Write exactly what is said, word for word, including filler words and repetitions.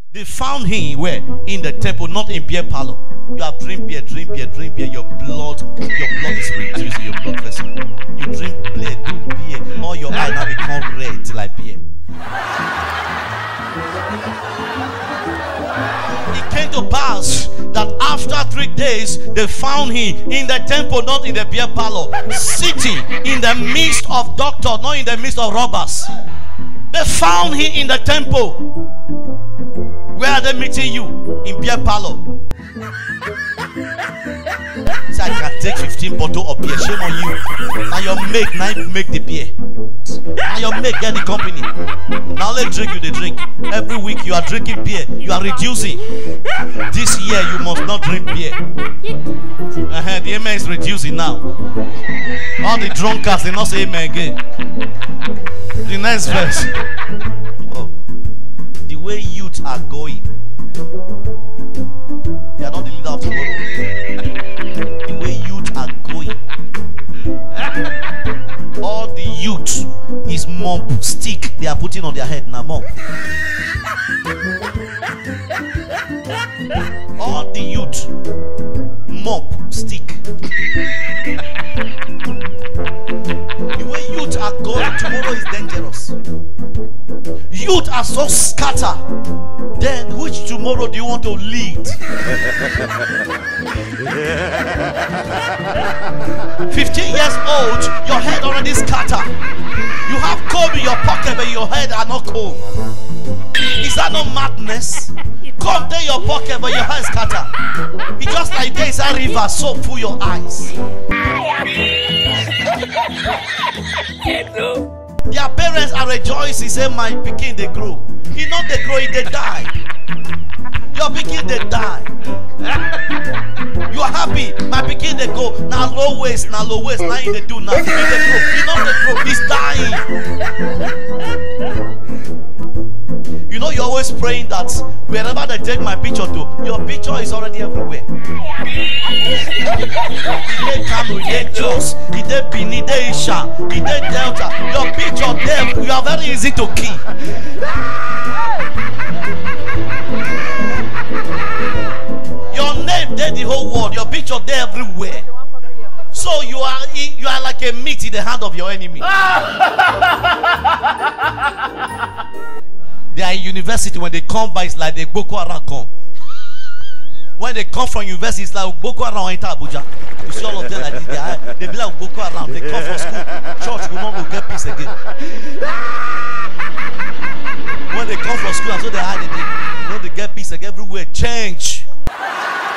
They found him where? In the temple, not in beer parlor. You have drink beer, drink beer, drink beer. Your blood, your blood is reduced in your blood vessel. You drink beer, do beer. All your eyes now become red like beer. It came to pass that after three days they found him in the temple, not in the beer parlor, sitting in the midst of doctors, not in the midst of robbers. They found him in the temple. Where are they meeting you? In beer parlor. Say, I can take fifteen bottles of beer. Shame on you. Now your make, now make the beer. Now your make get the company. Now let's drink you the drink. Every week you are drinking beer. You are reducing. This year you must not drink beer. Uh-huh, the amen is reducing now. All the drunkards, they not say amen again. The next verse. Oh. The way youth are going, they are not the leader of tomorrow. The way youth are going, all the youth is mop stick they are putting on their head now. Mop. All the youth mop stick. The way youth are going, tomorrow is dangerous. Youth are so scattered. Then which tomorrow do you want to lead? Fifteen years old, your head already scattered. You have comb in your pocket, but your head are not cold. Is that not madness? Comb there your pocket, but your head scattered. It's just like there is a river, so full your eyes. Their parents are rejoicing, say, my pikin they grow. He not they grow, they die. Your pikin they die. You are happy, my pikin they go. Now low waist, now low waist, now they do now. He they grow, he not they grow, he's dying. You know you're always praying that wherever they take my picture to, your picture is already everywhere. He Cameroon, he Jos, he Benin, he Isha, he Delta. Your picture there, you are very easy to kill. Your name there the whole world, your picture there everywhere. So you are you are like a meat in the hand of your enemy. They are in university, when they come by, it's like the Boko Haram come. When they come from university, it's like Boko Haram enter Abuja. You see all of them like this, they, are, they be like Boko Haram. They come from school. Church will not go get peace again. When they come from school, and so they hide it, they, they get peace again everywhere. Change.